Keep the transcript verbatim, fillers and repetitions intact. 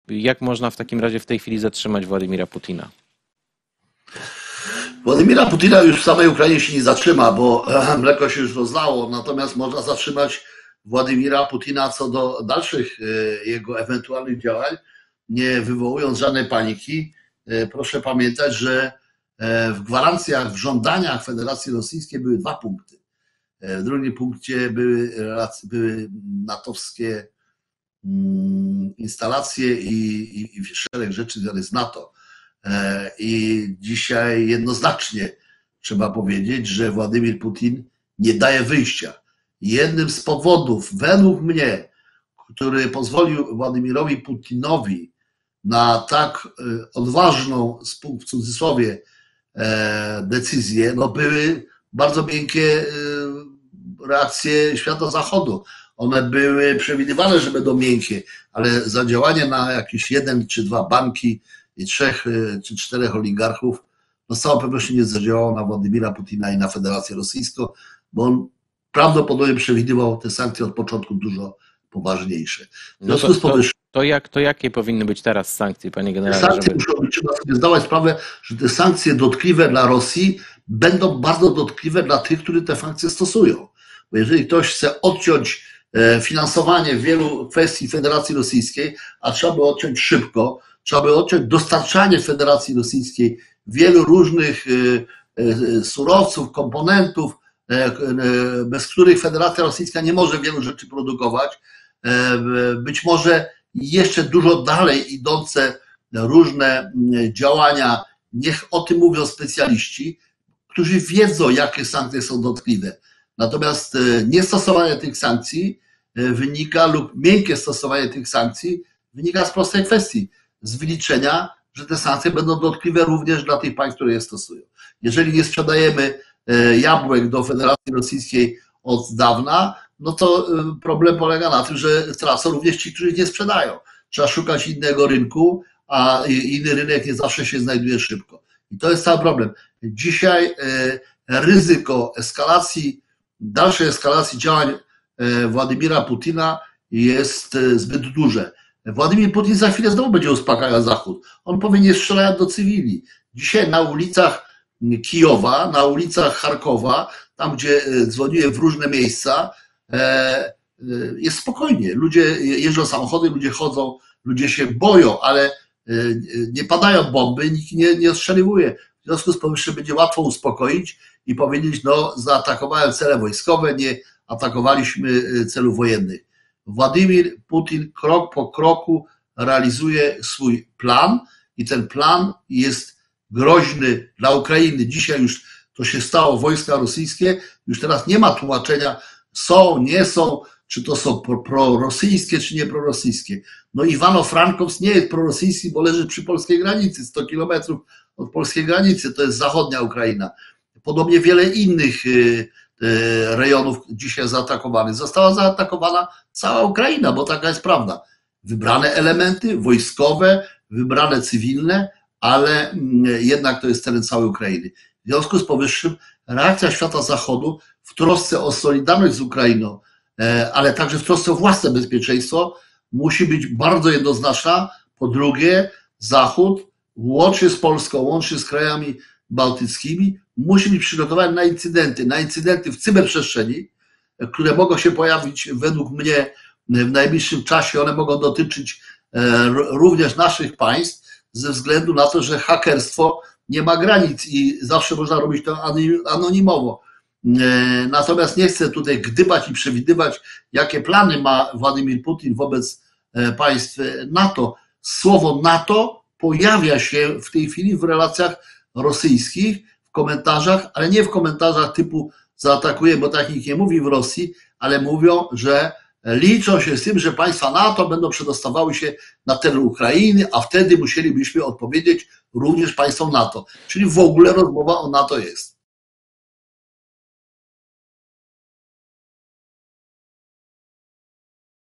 Jak można w takim razie w tej chwili zatrzymać Władimira Putina? Władimira Putina już w samej Ukrainie się nie zatrzyma, bo mleko się już rozlało, natomiast można zatrzymać Władimira Putina co do dalszych jego ewentualnych działań, nie wywołując żadnej paniki. Proszę pamiętać, że w gwarancjach, w żądaniach Federacji Rosyjskiej były dwa punkty. W drugim punkcie były, były natowskie instalacje i, i, i szereg rzeczy związanych z NATO. I dzisiaj jednoznacznie trzeba powiedzieć, że Władimir Putin nie daje wyjścia. Jednym z powodów, według mnie, który pozwolił Władimirowi Putinowi na tak odważną, w cudzysłowie, decyzję, no były bardzo miękkie reakcje świata zachodu. One były przewidywane, że będą miękkie, ale zadziałanie na jakieś jeden czy dwa banki i trzech czy czterech oligarchów, no z całą pewnością nie zadziałało na Władimira Putina i na Federację Rosyjską, bo on prawdopodobnie przewidywał te sankcje od początku dużo poważniejsze. W związku no z powyższym, to, jak, to jakie powinny być teraz sankcje, panie generale? sankcje Żeby... muszą być, trzeba sobie zdawać sprawę, że te sankcje dotkliwe dla Rosji będą bardzo dotkliwe dla tych, którzy te sankcje stosują. Bo jeżeli ktoś chce odciąć finansowanie wielu kwestii Federacji Rosyjskiej, a trzeba by odciąć szybko, trzeba by odciąć dostarczanie Federacji Rosyjskiej wielu różnych surowców, komponentów, bez których Federacja Rosyjska nie może wielu rzeczy produkować. Być może jeszcze dużo dalej idące różne działania, niech o tym mówią specjaliści, którzy wiedzą, jakie sankcje są dotkliwe. Natomiast niestosowanie tych sankcji wynika, lub miękkie stosowanie tych sankcji wynika z prostej kwestii, z wyliczenia, że te sankcje będą dotkliwe również dla tych państw, które je stosują. Jeżeli nie sprzedajemy jabłek do Federacji Rosyjskiej od dawna, no to problem polega na tym, że tracą również ci, którzy nie sprzedają. Trzeba szukać innego rynku, a inny rynek nie zawsze się znajduje szybko. I to jest cały problem. Dzisiaj ryzyko eskalacji, dalszej eskalacji działań Władimira Putina jest zbyt duże. Władimir Putin za chwilę znowu będzie uspokajał Zachód. On powie, nie strzelać do cywili. Dzisiaj na ulicach Kijowa, na ulicach Charkowa, tam gdzie dzwoniłem w różne miejsca, jest spokojnie. Ludzie jeżdżą samochody, ludzie chodzą, ludzie się boją, ale nie padają bomby, nikt nie, nie ostrzeliwuje. W związku z powyższym będzie łatwo uspokoić i powiedzieć, no zaatakowałem cele wojskowe, nie atakowaliśmy celów wojennych. Władimir Putin krok po kroku realizuje swój plan i ten plan jest groźny dla Ukrainy. Dzisiaj już to się stało, wojska rosyjskie, już teraz nie ma tłumaczenia, są, nie są, czy to są prorosyjskie, czy nie prorosyjskie. No Iwano-Frankowsk nie jest prorosyjski, bo leży przy polskiej granicy, sto kilometrów od polskiej granicy, to jest zachodnia Ukraina. Podobnie wiele innych rejonów dzisiaj zaatakowanych. Została zaatakowana cała Ukraina, bo taka jest prawda. Wybrane elementy wojskowe, wybrane cywilne, ale jednak to jest teren całej Ukrainy. W związku z powyższym reakcja świata zachodu w trosce o solidarność z Ukrainą, ale także w trosce o własne bezpieczeństwo musi być bardzo jednoznaczna. Po drugie, Zachód, łącznie z Polską, łącznie z krajami bałtyckimi, musi być przygotowany na incydenty, na incydenty w cyberprzestrzeni, które mogą się pojawić według mnie w najbliższym czasie. One mogą dotyczyć również naszych państw ze względu na to, że hakerstwo nie ma granic i zawsze można robić to anonimowo. Natomiast nie chcę tutaj gdybać i przewidywać, jakie plany ma Władimir Putin wobec państw NATO. Słowo NATO pojawia się w tej chwili w relacjach rosyjskich, w komentarzach, ale nie w komentarzach typu zaatakuje, bo tak nikt nie mówi w Rosji, ale mówią, że liczą się z tym, że państwa NATO będą przedostawały się na teren Ukrainy, a wtedy musielibyśmy odpowiedzieć również państwom NATO. Czyli w ogóle rozmowa o NATO jest.